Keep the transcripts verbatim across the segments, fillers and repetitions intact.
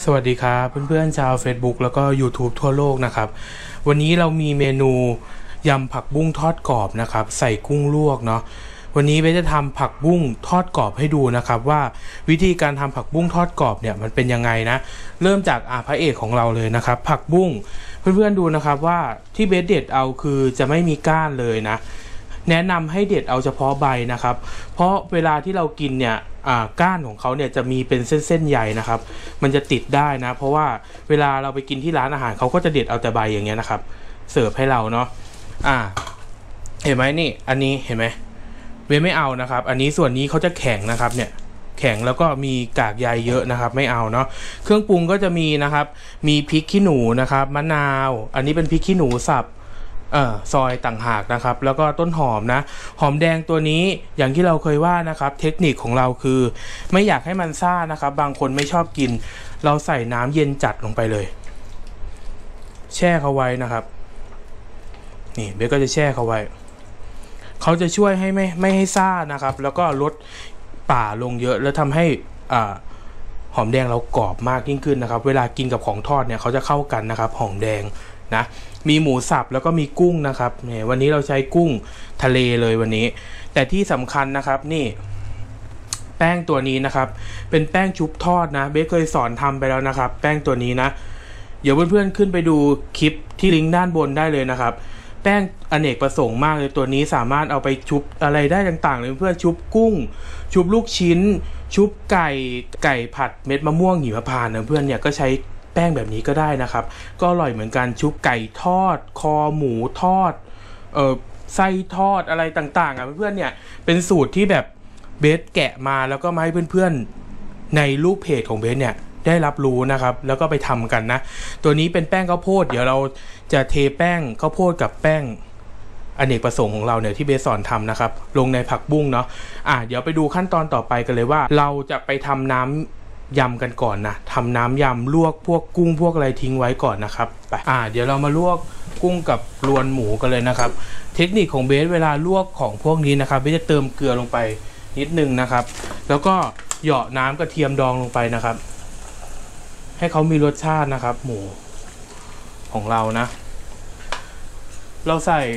สวัสดีครับเพื่อนๆชาว Facebook แล้วก็ YouTube ทั่วโลกนะครับวันนี้เรามีเมนูยำผักบุ้งทอดกรอบนะครับใส่กุ้งลวกเนาะวันนี้เบสจะทำผักบุ้งทอดกรอบให้ดูนะครับว่าวิธีการทำผักบุ้งทอดกรอบเนี่ยมันเป็นยังไงนะเริ่มจากอาพระเอกของเราเลยนะครับผักบุ้งเพื่อนๆดูนะครับว่าที่เบสเด็ดเอาคือจะไม่มีก้านเลยนะแนะนำให้เด็ดเอาเฉพาะใบนะครับเพราะเวลาที่เรากินเนี่ยก้านของเขาเนี่ยจะมีเป็นเส้นๆใหญ่นะครับมันจะติดได้นะเพราะว่าเวลาเราไปกินที่ร้านอาหารเขาก็จะเด็ดเอาแต่ใบอย่างเงี้ยนะครับเสิร์ฟให้เราเนาะอ่าเห็นไหมนี่อันนี้เห็นไหมเบสไม่เอานะครับอันนี้ส่วนนี้เขาจะแข็งนะครับเนี่ยแข็งแล้วก็มีกากใยเยอะนะครับไม่เอาเนาะเครื่องปรุงก็จะมีนะครับมีพริกขี้หนูนะครับมะนาวอันนี้เป็นพริกขี้หนูสับเอ่อซอยต่างหากนะครับแล้วก็ต้นหอมนะหอมแดงตัวนี้อย่างที่เราเคยว่านะครับเทคนิคของเราคือไม่อยากให้มันซ่านะครับบางคนไม่ชอบกินเราใส่น้ำเย็นจัดลงไปเลยแช่เขาไว้นะครับนี่เบสก็จะแช่เขาไว้เขาจะช่วยให้ไม่ไม่ให้ซ่านะครับแล้วก็ลดป่าลงเยอะแล้วทำให้อ่าหอมแดงเรากรอบมากยิ่งขึ้นนะครับเวลากินกับของทอดเนี่ยเขาจะเข้ากันนะครับหอมแดงนะมีหมูสับแล้วก็มีกุ้งนะครับเนี่ยวันนี้เราใช้กุ้งทะเลเลยวันนี้แต่ที่สำคัญนะครับนี่แป้งตัวนี้นะครับเป็นแป้งชุบทอดนะเบสเคยสอนทำไปแล้วนะครับแป้งตัวนี้นะเดี๋ยวเพื่อนๆขึ้นไปดูคลิปที่ลิงก์ด้านบนได้เลยนะครับแป้งอเนกประสงค์มากเลยตัวนี้สามารถเอาไปชุบอะไรได้ต่างๆเลยเพื่อชุบกุ้งชุบลูกชิ้นชุบไก่ไก่ผัดเม็ดมะม่วงหิมพานต์นะเพื่อนเนี่ยก็ใช้แป้งแบบนี้ก็ได้นะครับก็อร่อยเหมือนกันชุบไก่ทอดคอหมูทอดเอ่อไส้ทอดอะไรต่างๆอ่ะเพื่อนๆเนี่ยเป็นสูตรที่แบบเบสแกะมาแล้วก็มาให้เพื่อนๆในรูปเพจของเบสเนี่ยได้รับรู้นะครับแล้วก็ไปทำกันนะตัวนี้เป็นแป้งข้าวโพดเดี๋ยวเราจะเทแป้งข้าวโพดกับแป้งอเนกประสงค์ของเราเนี่ยที่เบสสอนทำนะครับลงในผักบุ้งเนาะอ่ะเดี๋ยวไปดูขั้นตอนต่อไปกันเลยว่าเราจะไปทำน้ำยำกันก่อนนะทำน้ำยำลวกพวกกุ้งพวกอะไรทิ้งไว้ก่อนนะครับไปอ่าเดี๋ยวเรามาลวกกุ้งกับรวนหมูกันเลยนะครับเทคนิคของเบสเวลาลวกของพวกนี้นะครับเบสจะเติมเกลือลงไปนิดนึงนะครับแล้วก็เหยาะน้ำกระเทียมดองลงไปนะครับให้เขามีรสชาตินะครับหมูของเรานะเราใส่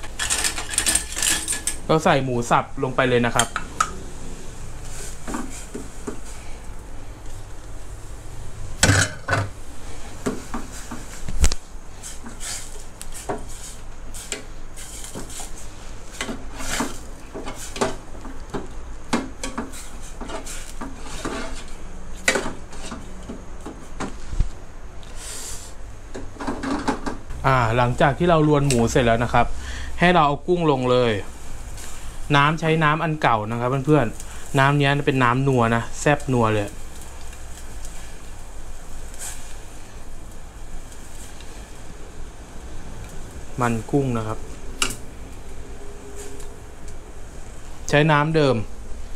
เราใส่หมูสับลงไปเลยนะครับอ่าหลังจากที่เรารวนหมูเสร็จแล้วนะครับให้เราเอากุ้งลงเลยน้ำใช้น้ำอันเก่านะครับเพื่อนๆน้ำนี้เป็นน้ำนัวนะแซ่บนัวเลยมันกุ้งนะครับใช้น้ำเดิม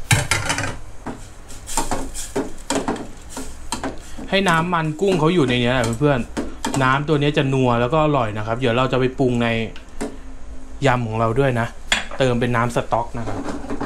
ให้น้ำมันกุ้งเขาอยู่ในนี้แหละเพื่อนๆน้ำตัวนี้จะนัวแล้วก็อร่อยนะครับเดี๋ยวเราจะไปปรุงในยำของเราด้วยนะเติมเป็นน้ำสต๊อกนะครับ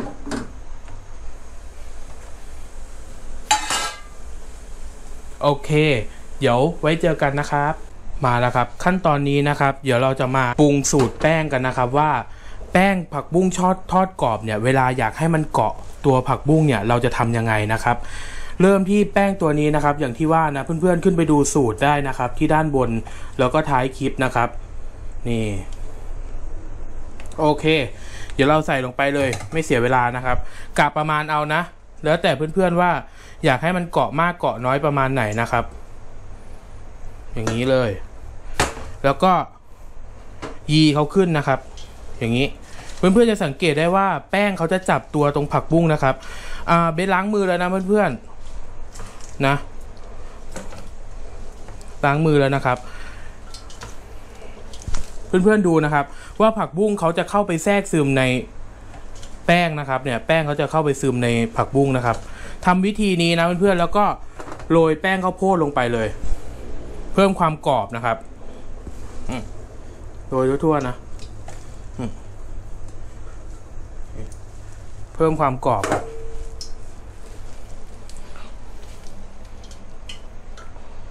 โอเคเดี๋ยวไว้เจอกันนะครับมาแล้วครับขั้นตอนนี้นะครับเดี๋ยวเราจะมาปรุงสูตรแป้งกันนะครับว่าแป้งผักบุ้งทอดทอดกรอบเนี่ยเวลาอยากให้มันเกาะตัวผักบุ้งเนี่ยเราจะทำยังไงนะครับเริ่มที่แป้งตัวนี้นะครับอย่างที่ว่านะเพื่อนๆขึ้นไปดูสูตรได้นะครับที่ด้านบนแล้วก็ท้ายคลิปนะครับนี่โอเคเดี๋ยวเราใส่ลงไปเลยไม่เสียเวลานะครับกะประมาณเอานะแล้วแต่เพื่อนๆว่าอยากให้มันเกาะมากเกาะน้อยประมาณไหนนะครับอย่างนี้เลยแล้วก็ยีเขาขึ้นนะครับอย่างนี้เพื่อนๆจะสังเกตได้ว่าแป้งเขาจะจับตัวตรงผักบุ้งนะครับอ่าเบสล้างมือแล้วนะเพื่อนๆนะล้างมือแล้วนะครับเพื่อนๆดูนะครับว่าผักบุ้งเขาจะเข้าไปแทรกซึมในแป้งนะครับเนี่ยแป้งเขาจะเข้าไปซึมในผักบุ้งนะครับทำวิธีนี้นะเพื่อนๆแล้วก็โรยแป้งข้าวโพดลงไปเลยเพิ่มความกรอบนะครับโรยทั่วๆนะเพิ่มความกรอบ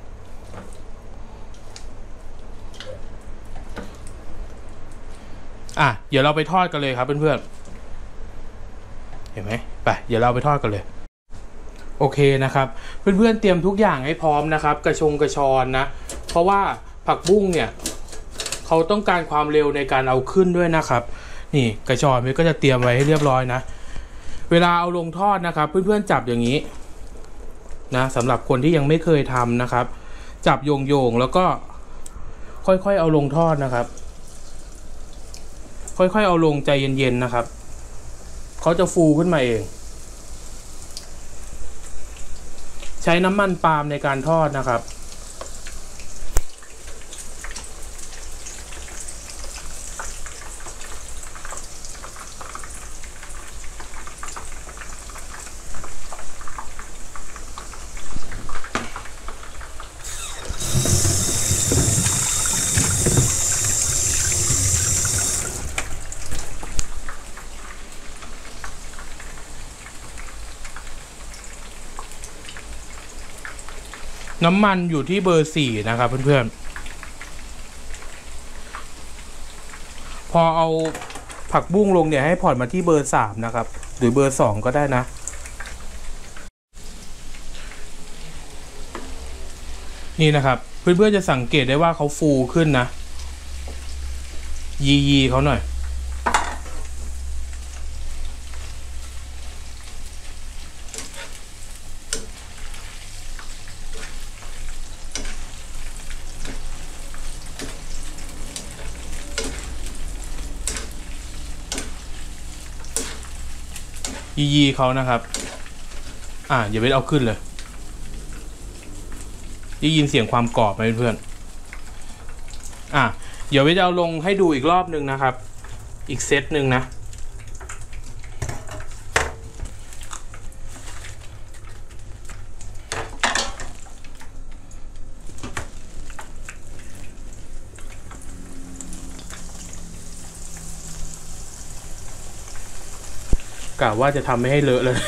อ่ะเดี๋ยวเราไปทอดกันเลยครับเพื่อนๆเห็นไหมไปเดี๋ยวเราไปทอดกันเลยโอเคนะครับเพื่อนๆเตรียมทุกอย่างให้พร้อมนะครับกระชงกระชอนนะเพราะว่าผักบุ้งเนี่ยเขาต้องการความเร็วในการเอาขึ้นด้วยนะครับนี่กระชอนมันก็จะเตรียมไว้ให้เรียบร้อยนะเวลาเอาลงทอดนะครับเพื่อนๆจับอย่างนี้นะสำหรับคนที่ยังไม่เคยทำนะครับจับโยงๆแล้วก็ค่อยๆเอาลงทอดนะครับค่อยๆเอาลงใจเย็นๆนะครับเขาจะฟูขึ้นมาเองใช้น้ำมันปาล์มในการทอดนะครับน้ำมันอยู่ที่เบอร์สี่นะครับเพื่อนๆพอเอาผักบุ้งลงเนี่ยให้ผ่อนมาที่เบอร์สามนะครับหรือเบอร์สองก็ได้นะนี่นะครับเพื่อนๆจะสังเกตได้ว่าเขาฟูขึ้นนะยียีเขาหน่อยยียีเขานะครับอ่าอย่าไปเอาขึ้นเลยได้ยินเสียงความกรอบไหมเพื่อนอ่ะเดี๋ยวไปจะเอาลงให้ดูอีกรอบหนึ่งนะครับอีกเซตหนึ่งนะกะว่าจะทำไม่ให้เลอะเลย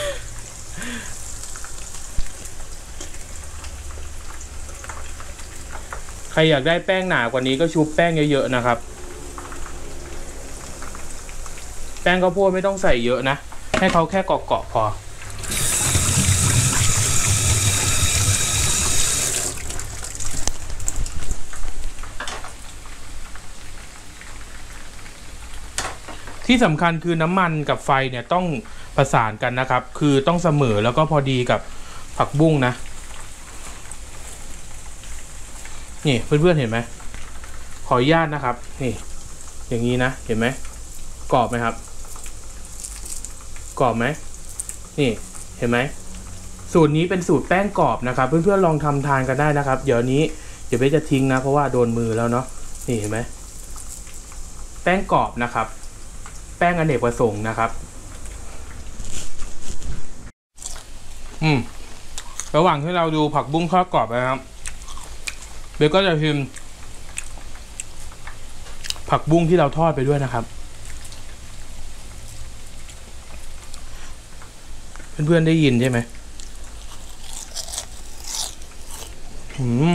ใครอยากได้แป้งหนากว่านี้ก็ชุบแป้งเยอะๆนะครับแป้งข้าวโพดไม่ต้องใส่เยอะนะให้เขาแค่เกาะๆพอที่สำคัญคือน้ำมันกับไฟเนี่ยต้องประสานกันนะครับคือต้องเสมอแล้วก็พอดีกับผักบุ้งนะนี่เพื่อนๆเห็นไหมขออนุญาตนะครับนี่อย่างนี้นะเห็นไหมกรอบไหมครับกรอบไหมนี่เห็นไหมสูตรนี้เป็นสูตรแป้งกรอบนะครับเพื่อนๆลองทำทานกันได้นะครับเดี๋ยวนี้เดี๋ยวไปจะทิ้งนะเพราะว่าโดนมือแล้วเนาะนี่เห็นไหมแป้งกรอบนะครับแป้งอเนกประสงค์นะครับอืมระหว่างที่เราดูผักบุ้งทอดกรอบนะครับเบลก็จะชิมผักบุ้งที่เราทอดไปด้วยนะครับเพื่อนๆได้ยินใช่ไหมอืม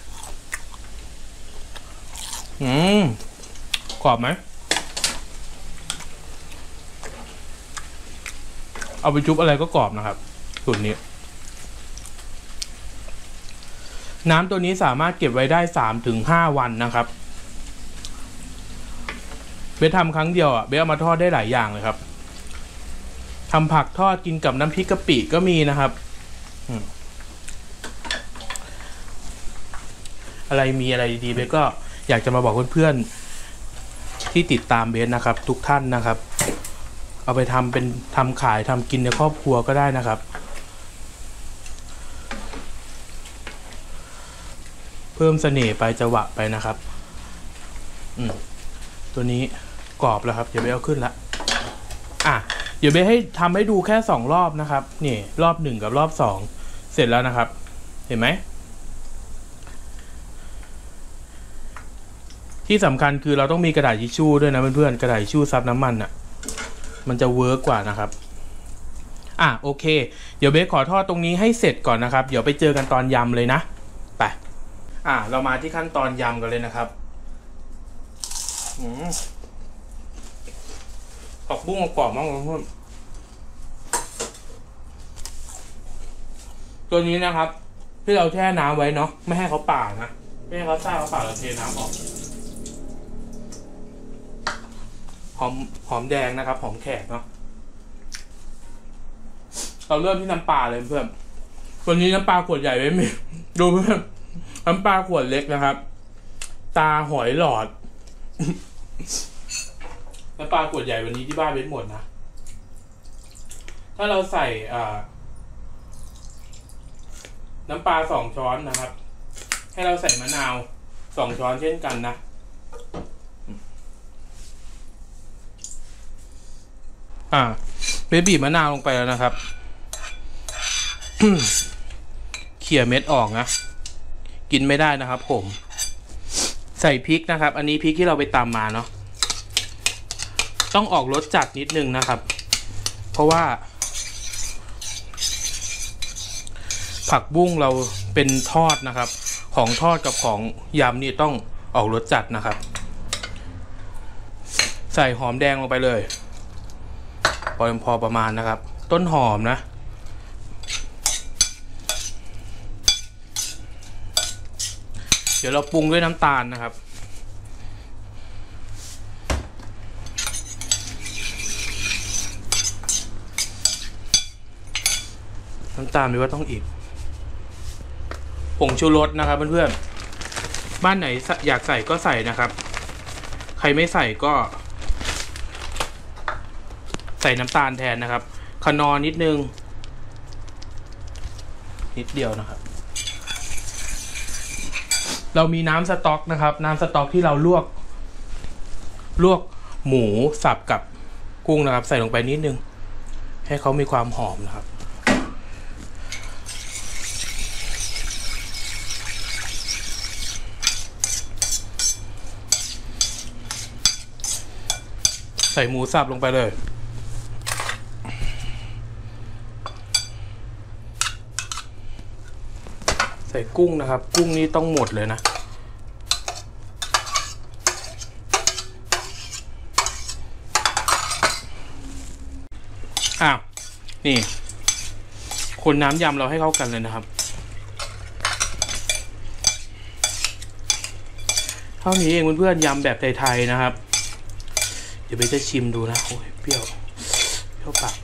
อืมกรอบไหมเอาไปจุ๊บอะไรก็กรอบนะครับสูตรนี้น้ำตัวนี้สามารถเก็บไว้ได้ สามถึงห้า วันนะครับเบสทำครั้งเดียวอ่ะเบสเอามาทอดได้หลายอย่างเลยครับทำผักทอดกินกับน้ำพริกกะปิก็มีนะครับอะไรมีอะไรดีๆเบสก็อยากจะมาบอกเพื่อนๆที่ติดตามเบสนะครับทุกท่านนะครับเอาไปทำเป็นทำขายทำกินในครอบครัวก็ได้นะครับเพิ่มเสน่ห์ไปจะหวะไปนะครับอืมตัวนี้กรอบแล้วครับเดี๋ยวเบสเอาขึ้นละอ่ะเดี๋ยวเบสให้ทำให้ดูแค่สองรอบนะครับนี่รอบหนึ่งกับรอบสองเสร็จแล้วนะครับเห็นไหมที่สำคัญคือเราต้องมีกระดาษทิชชู่ด้วยนะเพื่อนๆกระดาษทิชชู่ซับน้ำมันอ่ะมันจะเวิร์กกว่านะครับอ่ะโอเคเดี๋ยวเบสขอทอดตรงนี้ให้เสร็จก่อนนะครับเดี๋ยวไปเจอกันตอนยำเลยนะไปอ่ะเรามาที่ขั้นตอนยำกันเลยนะครับอืมผักบุ้งกรอบมากเพื่อนตัวนี้นะครับที่เราแช่น้ำไว้เนาะไม่ให้เขาป่านะไม่ให้เขาซ่าเขาป่าเราเทน้ำออกหอมหอมแดงนะครับหอมแขกเนาะเราเริ่มที่น้ำปลาเลยเพื่อนวันนี้น้ำปลาขวดใหญ่ไม่มีดูเพื่อนน้ำปลาขวดเล็กนะครับตาหอยหลอดน้ำปลาขวดใหญ่วันนี้ที่บ้านเว้นหมดนะถ้าเราใส่อ่าน้ำปลาสองช้อนนะครับให้เราใส่มะนาวสองช้อนเช่นกันนะอ่าเบบีบมะนาวลงไปแล้วนะครับเขี่ยเม็ดออกนะกินไม่ได้นะครับผมใส่พริกนะครับอันนี้พริกที่เราไปตำมาเนาะต้องออกรสจัดนิดนึงนะครับเพราะว่าผักบุ้งเราเป็นทอดนะครับของทอดกับของยำนี่ต้องออกรสจัดนะครับใส่หอมแดงลงไปเลยพอพอประมาณนะครับต้นหอมนะเดี๋ยวเราปรุงด้วยน้ำตาลนะครับน้ำตาลไม่ว่าต้องอีกผงชูรสนะครับเพื่อนๆบ้านไหนอยากใส่ก็ใส่นะครับใครไม่ใส่ก็ใส่น้ำตาลแทนนะครับคนอร์นิดนึงนิดเดียวนะครับเรามีน้ำสต๊อกนะครับน้ำสต๊อกที่เราลวกลวกหมูสับกับกุ้งนะครับใส่ลงไปนิดนึงให้เขามีความหอมนะครับใส่หมูสับลงไปเลยใส่กุ้งนะครับกุ้งนี้ต้องหมดเลยนะอ้าวนี่คนน้ำยำเราให้เข้ากันเลยนะครับเท่านี้เองเพื่อนๆยำแบบไทยๆนะครับเดี๋ยวไปจะชิมดูนะโอ้ยเปรี้ยวเปรี้ยวปาก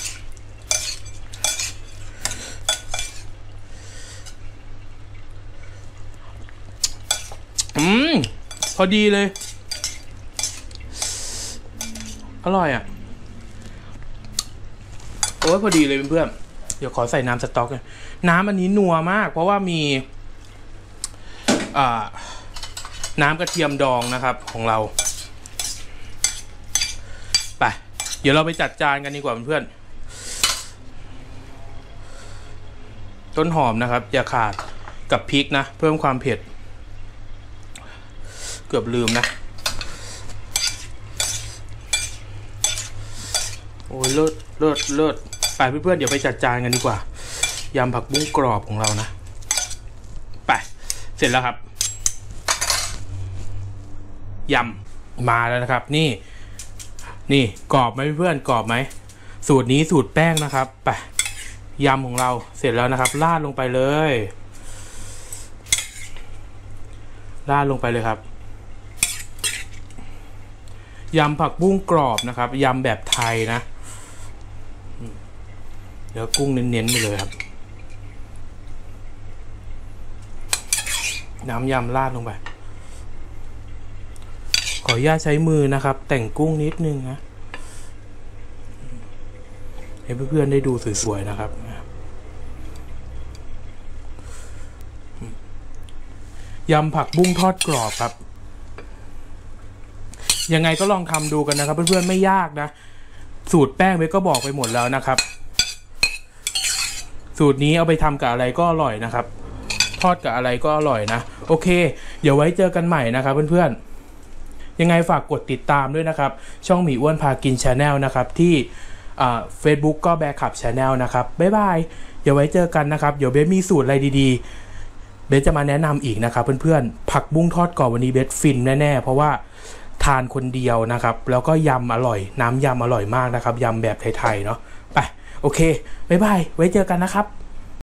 อืมพอดีเลยอร่อยอ่ะโอ้ยพอดีเลยเพื่อนๆเดี๋ยวขอใส่น้ำสต๊อกเลยน้ำอันนี้นัวมากเพราะว่ามีอ่าน้ำกระเทียมดองนะครับของเราไปเดี๋ยวเราไปจัดจานกันดีกว่าเพื่อนๆต้นหอมนะครับอย่าขาดกับพริกนะเพิ่มความเผ็ดเกือบลืมนะโอ้ยเลิศเลิศเลิศไปเพื่อนๆเดี๋ยวไปจัดจานกันดีกว่ายำผักบุ้งกรอบของเรานะไปเสร็จแล้วครับยำมาแล้วนะครับนี่นี่กรอบไหมเพื่อนกรอบไหมสูตรนี้สูตรแป้งนะครับไปยำของเราเสร็จแล้วนะครับราดลงไปเลยราดลงไปเลยครับยำผักบุ้งกรอบนะครับยำแบบไทยนะเดี๋ยวกุ้งเน้นๆไปเลยครับน้ำยำราดลงไปขออนุญาตใช้มือนะครับแต่งกุ้งนิดนึงนะให้เพื่อนๆได้ดูสวยๆนะครับยำผักบุ้งทอดกรอบครับยังไงก็ลองทำดูกันนะครับเพื่อนๆไม่ยากนะสูตรแป้งเบสก็บอกไปหมดแล้วนะครับสูตรนี้เอาไปทำกับอะไรก็อร่อยนะครับทอดกับอะไรก็อร่อยนะโอเคเดี๋ยวไว้เจอกันใหม่นะครับเพื่อนๆยังไงฝากกดติดตามด้วยนะครับช่องหมีอ้วนพากิน Channel นะครับที่เฟซบุ๊กก็แบร์ขับ Channel นะครับบ๊ายบายเดี๋ยวไว้เจอกันนะครับเดี๋ยวเบสมีสูตรอะไรดีๆเบสจะมาแนะนำอีกนะครับเพื่อนๆผักบุ้งทอดกรอบวันนี้เบสฟินแน่ๆเพราะว่าทานคนเดียวนะครับแล้วก็ยำอร่อยน้ำยำอร่อยมากนะครับยำแบบไทยๆเนาะไปโอเคบ๊ายบายไว้เจอกันนะครับ